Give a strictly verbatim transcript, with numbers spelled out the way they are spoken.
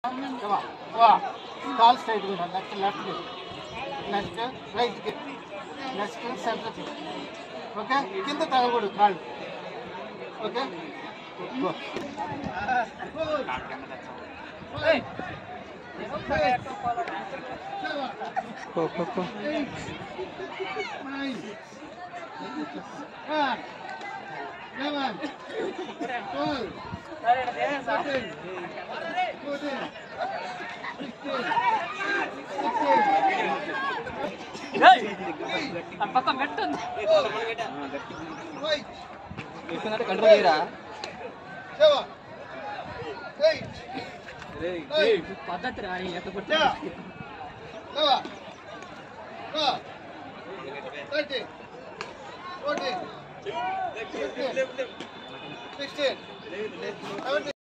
call straight కూడా next left next రైట్కి next సెంటర్కి ఓకే కింద తగ్గకూడదు కాళ్ళు ఓకే పక్క మెట్టు కంట్రోల్ చేయరా పద్ధతి రా ఎక్కడ